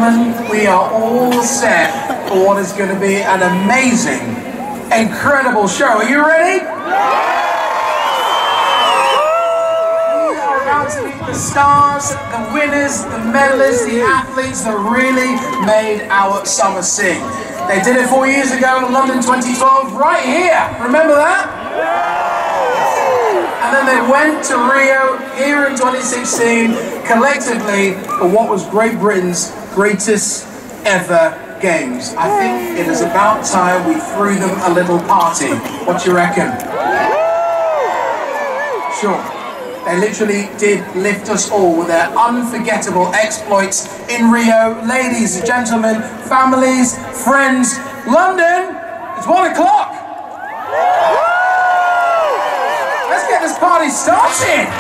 gentlemen, we are all set for what is going to be an amazing, incredible show. Are you ready? We are about to meet the stars, the winners, the medalists, the athletes that really made our summer sing. They did it 4 years ago in London 2012, right here. Remember that? And then they went to Rio here in 2016, collectively, for what was Great Britain's greatest ever games. I think it is about time we threw them a little party. What do you reckon? Sure. They literally did lift us all with their unforgettable exploits in Rio. Ladies and gentlemen, families, friends, London, it's 1 o'clock. Let's get this party started!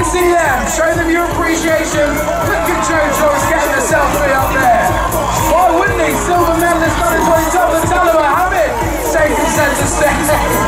see them. Show them your appreciation. Look at Joe Joyce getting a selfie up there. Why wouldn't he? Silver medalist under 2012, the Talibah Hamid, taking centre stage.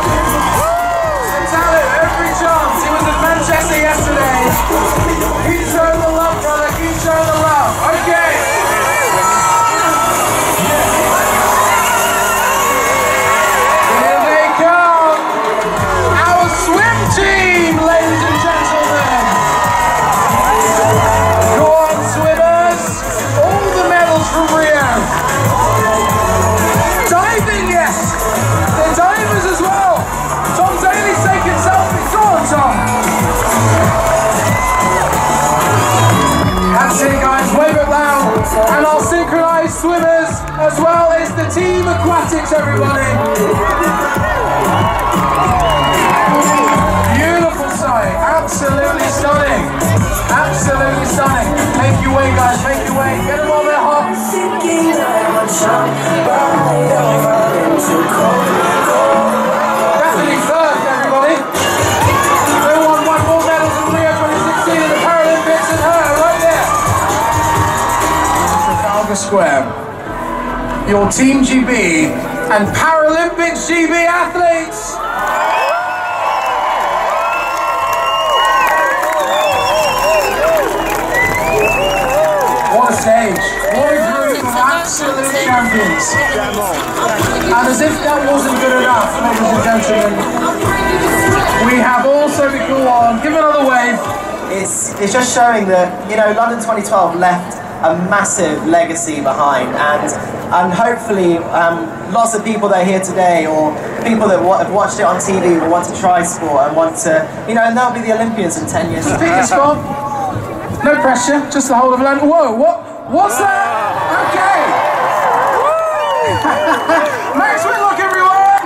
Talib, every chance. He was at Manchester yesterday. Keep showing the love, brother. Keep showing the love. Okay. Here they come. Our swim team, ladies and gentlemen. Go on, swimmers. All the medals from Rio. Diving, yes. They're divers as well. Tom Daly's taking selfies. Go on, Tom. That's it, guys. Wave it loud. And our synchronized swimmers, as well as the team aquatics, everybody. Beautiful sight. Absolutely stunning. Absolutely stunning. Make your way, guys. Make your way. Get them on their hops. Definitely first, everybody. They won more medals in Rio 2016 in the Paralympics and her right there. Trafalgar Square. Your Team GB and Paralympics GB athletes. What a stage. What a group of absolute champions. And as if that wasn't good enough, ladies and gentlemen, we have also to go on. Give another wave. It's just showing that, you know, London 2012 left a massive legacy behind, and hopefully lots of people that are here today, or people that have watched it on TV, will want to try sport and want to, you know, and they'll be the Olympians in 10 years. Pick a spot. No pressure, just the whole of London. Whoa, what's that? Okay. Max Whitlock, everyone.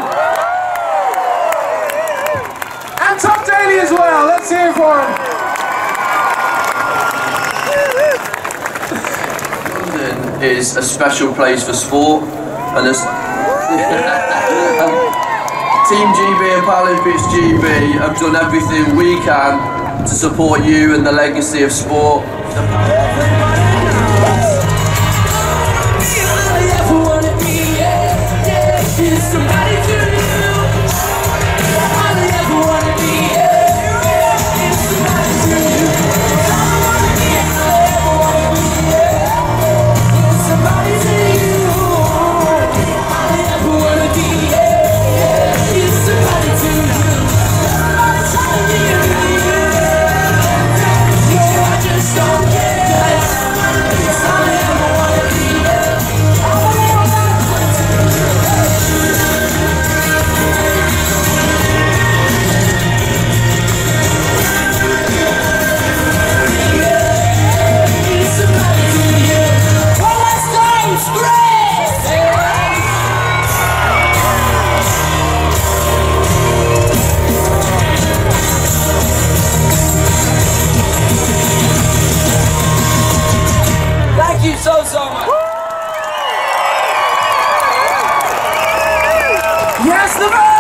And Tom Daly as well. Let's hear it for him. London is a special place for sport, and there's Team GB and Paralympics GB have done everything we can to support you and the legacy of sport. Thank you so much. Yes, the